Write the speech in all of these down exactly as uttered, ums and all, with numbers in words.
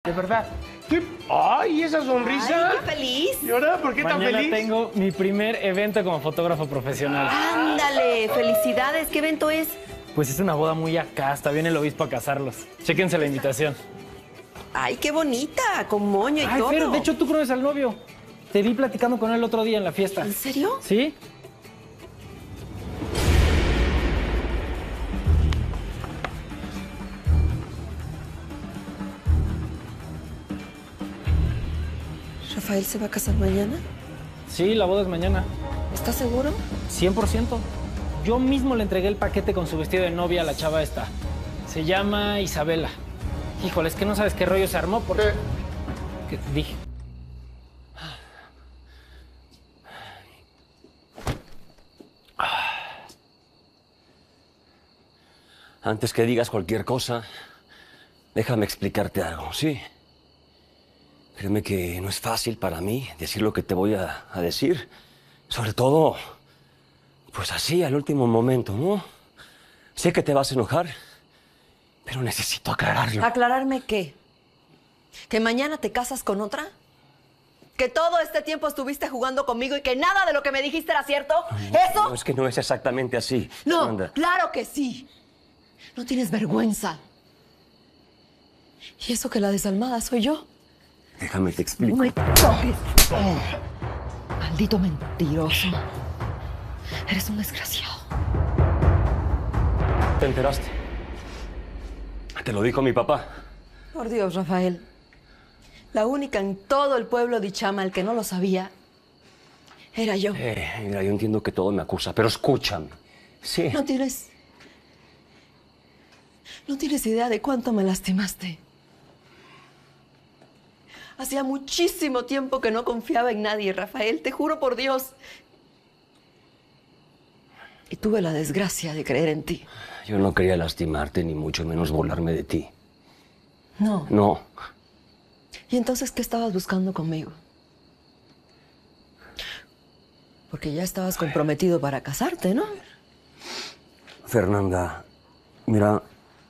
de verdad. ¿Qué? ¡Ay, esa sonrisa! Ay, qué feliz. ¿Y ahora por qué tan Mañana feliz? tengo mi primer evento como fotógrafo profesional. Ándale, felicidades. ¿Qué evento es? Pues es una boda muy acá, hasta viene el obispo a casarlos. Chéquense la invitación. Ay, qué bonita, con moño y Ay, todo. Fer, de hecho tú conoces al novio. Te vi platicando con él el otro día en la fiesta. ¿En serio? ¿Sí? ¿Rafael se va a casar mañana? Sí, la boda es mañana. ¿Estás seguro? cien por ciento. Yo mismo le entregué el paquete con su vestido de novia a la chava esta. Se llama Isabela. Híjole, es que no sabes qué rollo se armó porque... ¿Qué dije? Antes que digas cualquier cosa, déjame explicarte algo, ¿sí? Créeme que no es fácil para mí decir lo que te voy a, a decir. Sobre todo, pues así, al último momento, ¿no? Sé que te vas a enojar, pero necesito aclararlo. ¿Aclararme qué? ¿Que mañana te casas con otra? ¿Que todo este tiempo estuviste jugando conmigo y que nada de lo que me dijiste era cierto? ¿Eso? No, es que no es exactamente así. No, Fernanda. claro que sí. No tienes vergüenza. ¿Y eso que la desalmada soy yo? Déjame te explico. No me toques. Maldito mentiroso. Eres un desgraciado. ¿Te enteraste? Te lo dijo mi papá. Por Dios, Rafael. La única en todo el pueblo de Ichamal que no lo sabía era yo. Eh, mira, yo entiendo que todo me acusa, pero escúchame. Sí. No tienes... No tienes idea de cuánto me lastimaste. Hacía muchísimo tiempo que no confiaba en nadie, Rafael, te juro por Dios. Y tuve la desgracia de creer en ti. Yo no quería lastimarte, ni mucho menos burlarme de ti. No. No. ¿Y entonces qué estabas buscando conmigo? Porque ya estabas comprometido para casarte, ¿no? Fernanda, mira,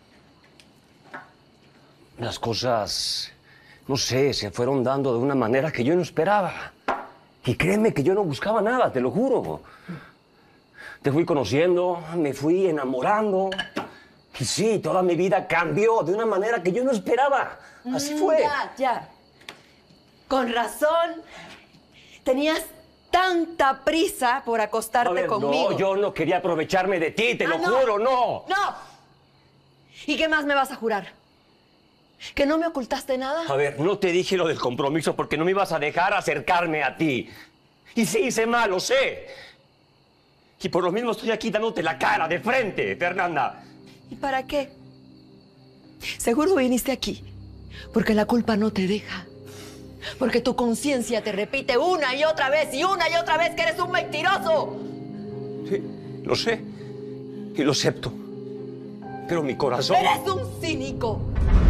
las cosas, no sé, se fueron dando de una manera que yo no esperaba. Y créeme que yo no buscaba nada, te lo juro. Te fui conociendo, me fui enamorando. Y sí, toda mi vida cambió de una manera que yo no esperaba. Así fue. Ya, ya. Con razón. Tenías tanta prisa por acostarte A ver, conmigo. no, yo no quería aprovecharme de ti, te Ah, lo no. juro, no. ¡No! ¿Y qué más me vas a jurar? ¿Que no me ocultaste nada? A ver, no te dije lo del compromiso porque no me ibas a dejar acercarme a ti. Y sí, hice mal, lo sé. Y por lo mismo estoy aquí dándote la cara de frente, Fernanda. ¿Y para qué? Seguro viniste aquí porque la culpa no te deja. Porque tu conciencia te repite una y otra vez y una y otra vez que eres un mentiroso. Sí, lo sé. Y lo acepto. Pero mi corazón... ¡Eres un cínico!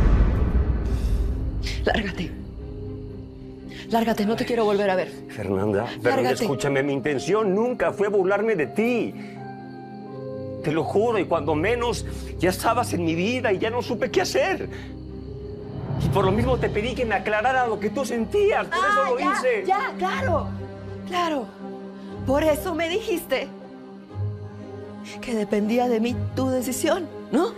Lárgate. Lárgate, no te quiero volver a ver. Fernanda, Fernanda, Lárgate. escúchame, mi intención nunca fue burlarme de ti. Te lo juro, y cuando menos ya estabas en mi vida y ya no supe qué hacer. Y por lo mismo te pedí que me aclarara lo que tú sentías, por eso lo ya, hice. Ya, claro, claro. Por eso me dijiste que dependía de mí tu decisión, ¿no?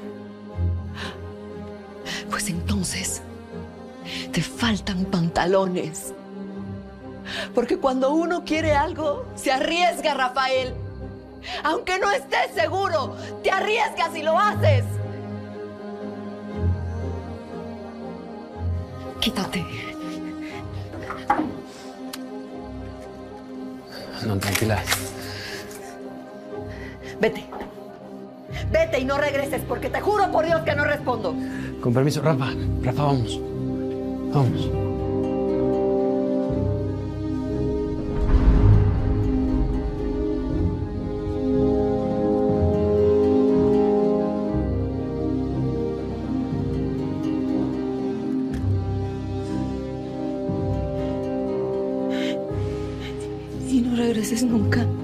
Pues entonces te faltan pantalones. Porque cuando uno quiere algo, se arriesga, Rafael. Aunque no estés seguro, te arriesgas y lo haces. Quítate. No, tranquila. Vete. Vete y no regreses, porque te juro por Dios que no respondo. Con permiso, Rafa. Rafa, vamos. Vamos. Y no regreses nunca.